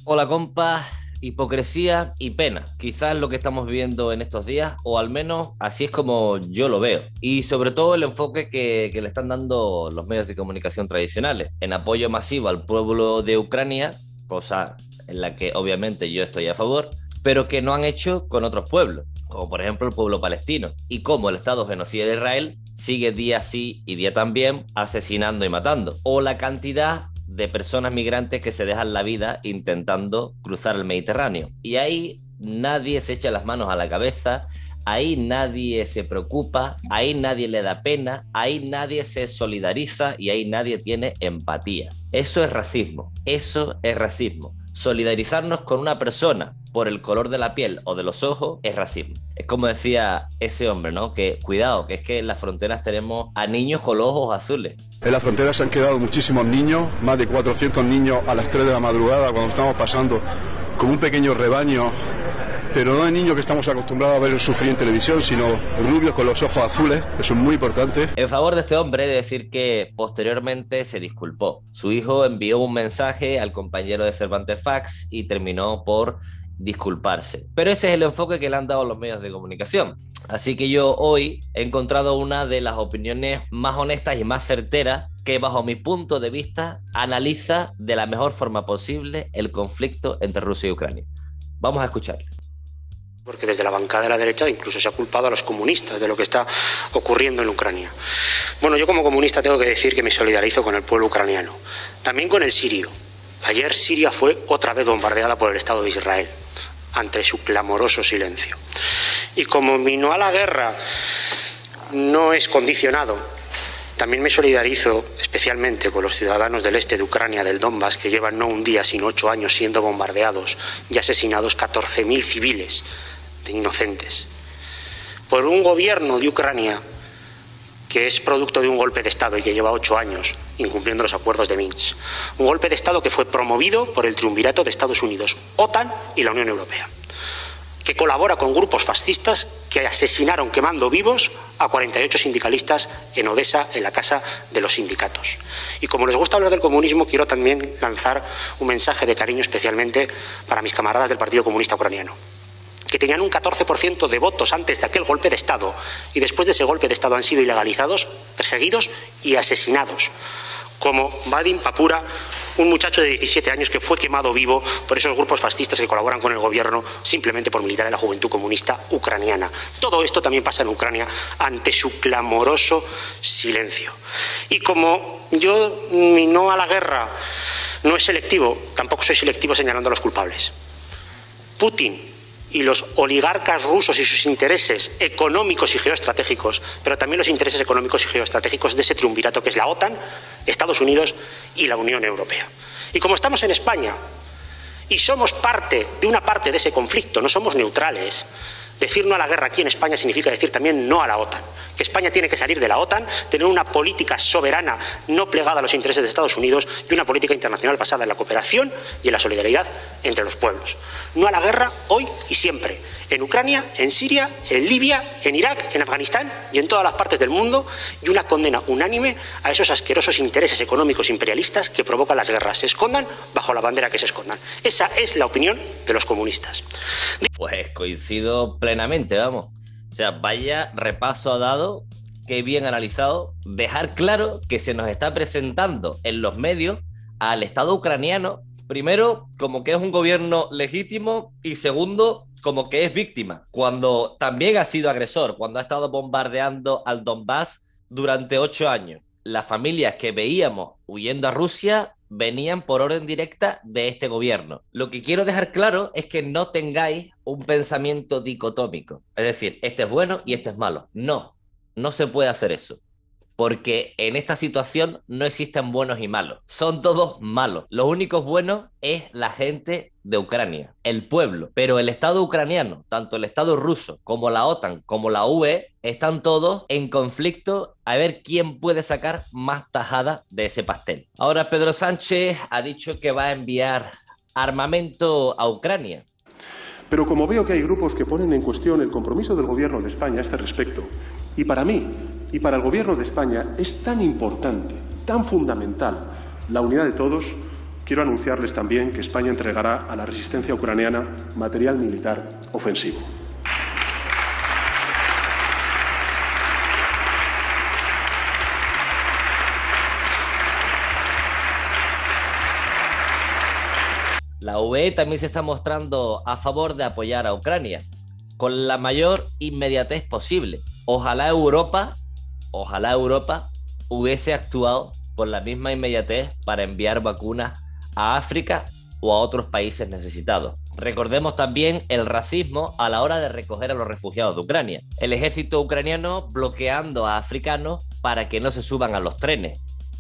Hola compa, hipocresía y pena. Quizás lo que estamos viviendo en estos días, o al menos así es como yo lo veo. Y sobre todo el enfoque que le están dando los medios de comunicación tradicionales, en apoyo masivo al pueblo de Ucrania, cosa en la que obviamente yo estoy a favor, pero que no han hecho con otros pueblos, como por ejemplo el pueblo palestino, y cómo el Estado genocida de Israel sigue día sí y día también asesinando y matando, o la cantidad de personas migrantes que se dejan la vida intentando cruzar el Mediterráneo. Y ahí nadie se echa las manos a la cabeza, ahí nadie se preocupa, ahí nadie le da pena, ahí nadie se solidariza y ahí nadie tiene empatía. Eso es racismo, eso es racismo. Solidarizarnos con una persona por el color de la piel o de los ojos es racismo. Es como decía ese hombre, ¿no? Que cuidado, que es que en las fronteras tenemos a niños con los ojos azules. En la frontera se han quedado muchísimos niños, más de 400 niños a las 3 de la madrugada cuando estamos pasando como un pequeño rebaño, pero no de niños que estamos acostumbrados a ver sufrir en televisión, sino rubios con los ojos azules, eso es muy importante. En favor de este hombre, he de decir que posteriormente se disculpó. Su hijo envió un mensaje al compañero de Cervantes Fax y terminó por disculparse. Pero ese es el enfoque que le han dado los medios de comunicación. Así que yo hoy he encontrado una de las opiniones más honestas y más certeras que bajo mi punto de vista analiza de la mejor forma posible el conflicto entre Rusia y Ucrania. Vamos a escucharle. Porque desde la bancada de la derecha incluso se ha culpado a los comunistas de lo que está ocurriendo en Ucrania. Bueno, yo como comunista tengo que decir que me solidarizo con el pueblo ucraniano, también con el sirio. Ayer Siria fue otra vez bombardeada por el Estado de Israel, ante su clamoroso silencio. Y como mi no a la guerra no es condicionado, también me solidarizo especialmente con los ciudadanos del este de Ucrania, del Donbass, que llevan no un día sino 8 años siendo bombardeados y asesinados 14.000 civiles inocentes por un gobierno de Ucrania que es producto de un golpe de Estado y que lleva 8 años incumpliendo los acuerdos de Minsk. Un golpe de Estado que fue promovido por el triunvirato de Estados Unidos, OTAN y la Unión Europea, que colabora con grupos fascistas que asesinaron quemando vivos a 48 sindicalistas en Odessa, en la casa de los sindicatos. Y como les gusta hablar del comunismo, quiero también lanzar un mensaje de cariño especialmente para mis camaradas del Partido Comunista Ucraniano, que tenían un 14% de votos antes de aquel golpe de Estado y después de ese golpe de Estado han sido ilegalizados, perseguidos y asesinados, como Vadim Papura, un muchacho de 17 años que fue quemado vivo por esos grupos fascistas que colaboran con el gobierno simplemente por militar en la Juventud Comunista Ucraniana. Todo esto también pasa en Ucrania ante su clamoroso silencio. Y como yo, mi no a la guerra no es selectivo, tampoco soy selectivo señalando a los culpables. Putin y los oligarcas rusos y sus intereses económicos y geoestratégicos, pero también los intereses económicos y geoestratégicos de ese triunvirato que es la OTAN, Estados Unidos y la Unión Europea. Y como estamos en España y somos parte de una parte de ese conflicto, no somos neutrales, decir no a la guerra aquí en España significa decir también no a la OTAN, que España tiene que salir de la OTAN, tener una política soberana no plegada a los intereses de Estados Unidos y una política internacional basada en la cooperación y en la solidaridad entre los pueblos. No a la guerra hoy y siempre, en Ucrania, en Siria, en Libia, en Irak, en Afganistán y en todas las partes del mundo, y una condena unánime a esos asquerosos intereses económicos imperialistas que provocan las guerras, se escondan bajo la bandera que se escondan. Esa es la opinión de los comunistas. Pues coincido plenamente, vamos. O sea, vaya repaso ha dado, qué bien analizado. Dejar claro que se nos está presentando en los medios al Estado ucraniano, primero, como que es un gobierno legítimo y segundo, como que es víctima, cuando también ha sido agresor, cuando ha estado bombardeando al Donbass durante 8 años. Las familias que veíamos huyendo a Rusia venían por orden directa de este gobierno. Lo que quiero dejar claro es que no tengáis un pensamiento dicotómico. Es decir, este es bueno y este es malo. No, no se puede hacer eso. Porque en esta situación no existen buenos y malos. Son todos malos. Los únicos buenos es la gente de Ucrania, el pueblo. Pero el Estado ucraniano, tanto el Estado ruso como la OTAN, como la UE, están todos en conflicto a ver quién puede sacar más tajada de ese pastel. Ahora Pedro Sánchez ha dicho que va a enviar armamento a Ucrania. Pero como veo que hay grupos que ponen en cuestión el compromiso del Gobierno de España a este respecto, y para mí y para el Gobierno de España es tan importante, tan fundamental la unidad de todos, quiero anunciarles también que España entregará a la resistencia ucraniana material militar ofensivo. La UE también se está mostrando a favor de apoyar a Ucrania con la mayor inmediatez posible. Ojalá Europa hubiese actuado con la misma inmediatez para enviar vacunas a África o a otros países necesitados. Recordemos también el racismo a la hora de recoger a los refugiados de Ucrania. El ejército ucraniano bloqueando a africanos para que no se suban a los trenes.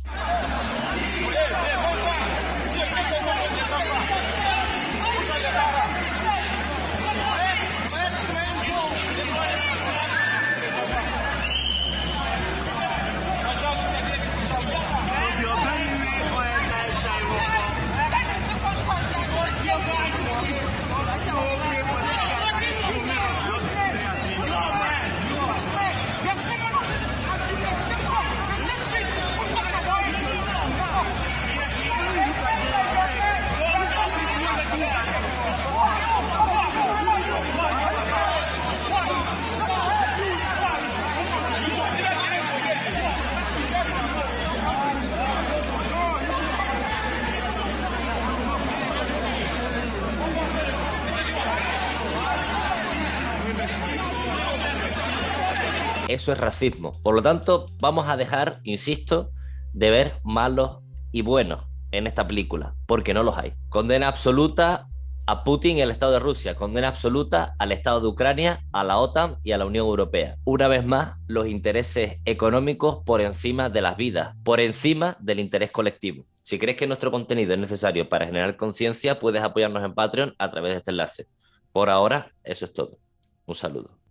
Eso es racismo. Por lo tanto, vamos a dejar, insisto, de ver malos y buenos en esta película, porque no los hay. Condena absoluta a Putin y al Estado de Rusia, condena absoluta al Estado de Ucrania, a la OTAN y a la Unión Europea. Una vez más, los intereses económicos por encima de las vidas, por encima del interés colectivo. Si crees que nuestro contenido es necesario para generar conciencia, puedes apoyarnos en Patreon a través de este enlace. Por ahora, eso es todo. Un saludo.